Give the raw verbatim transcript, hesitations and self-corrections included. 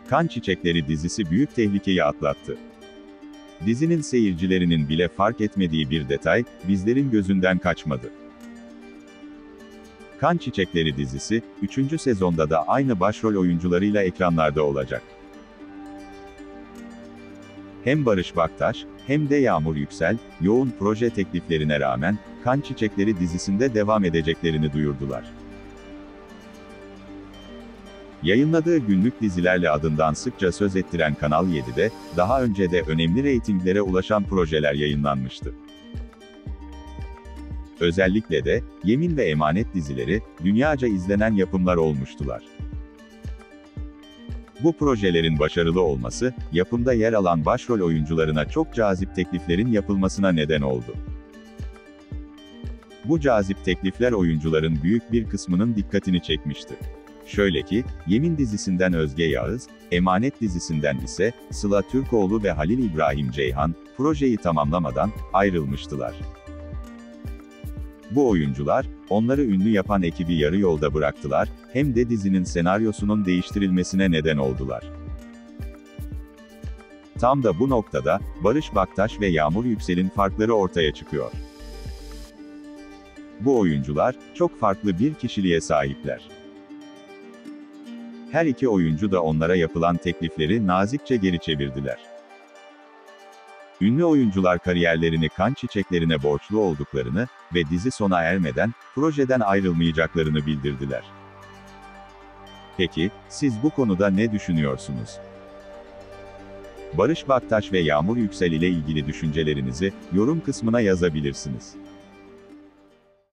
Kan Çiçekleri dizisi büyük tehlikeyi atlattı. Dizinin seyircilerinin bile fark etmediği bir detay, bizlerin gözünden kaçmadı. Kan Çiçekleri dizisi, üçüncü sezonda da aynı başrol oyuncularıyla ekranlarda olacak. Hem Barış Baktaş, hem de Yağmur Yüksel, yoğun proje tekliflerine rağmen, Kan Çiçekleri dizisinde devam edeceklerini duyurdular. Yayınladığı günlük dizilerle adından sıkça söz ettiren Kanal yedide, daha önce de önemli reytinglere ulaşan projeler yayınlanmıştı. Özellikle de, Yemin ve Emanet dizileri, dünyaca izlenen yapımlar olmuştular. Bu projelerin başarılı olması, yapımda yer alan başrol oyuncularına çok cazip tekliflerin yapılmasına neden oldu. Bu cazip teklifler oyuncuların büyük bir kısmının dikkatini çekmişti. Şöyle ki, Yemin dizisinden Özge Yağız, Emanet dizisinden ise Sıla Türkoğlu ve Halil İbrahim Ceyhan, projeyi tamamlamadan ayrılmıştılar. Bu oyuncular, onları ünlü yapan ekibi yarı yolda bıraktılar, hem de dizinin senaryosunun değiştirilmesine neden oldular. Tam da bu noktada, Barış Baktaş ve Yağmur Yüksel'in farkları ortaya çıkıyor. Bu oyuncular, çok farklı bir kişiliğe sahipler. Her iki oyuncu da onlara yapılan teklifleri nazikçe geri çevirdiler. Ünlü oyuncular kariyerlerini Kan Çiçeklerine borçlu olduklarını ve dizi sona ermeden, projeden ayrılmayacaklarını bildirdiler. Peki, siz bu konuda ne düşünüyorsunuz? Barış Baktaş ve Yağmur Yüksel ile ilgili düşüncelerinizi, yorum kısmına yazabilirsiniz.